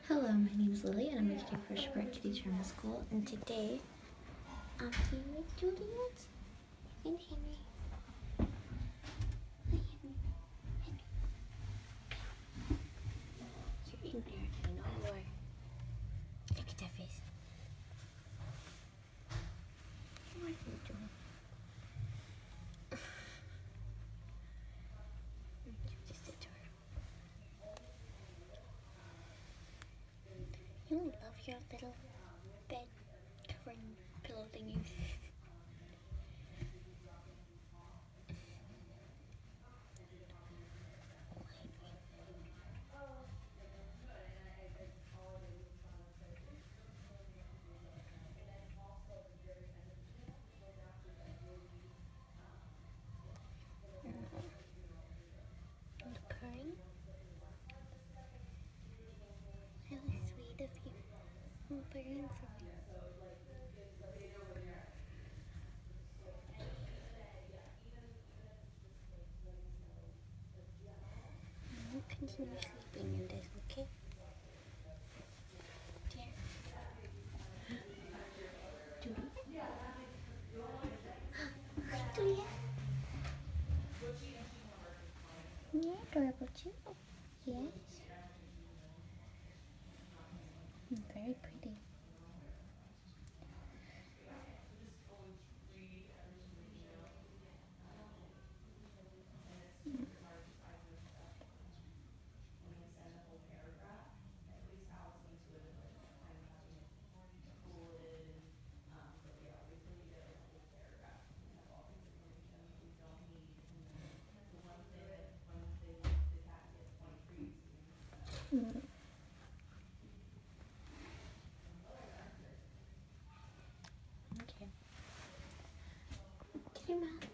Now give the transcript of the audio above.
Hello, my name is Lily and I'm a teacher for Shepherd Kitty Drama School, and today I'm here with Juliet and Henry. Hi, Henry. You're in there. I know you are. Look at that face. What are you doing? Just sit to her. You love your little bed covering pillow thingy. Purring? How sweet of you. Purring for me. You continue sleeping in this, okay? Dear. Julia? Hi, Julia. You're adorable too. Yes. Very pretty. Mm. Okay. Kitty mouth.